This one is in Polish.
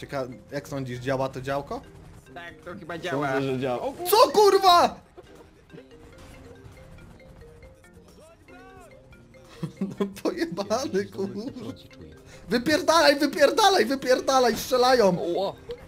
Ciekawe, jak sądzisz, działa to działko? Tak, to chyba działa. Sądzę, że działa. O, Co kurwa?! No pojebany kurwa. Wypierdalaj, wypierdalaj, wypierdalaj, strzelają! o,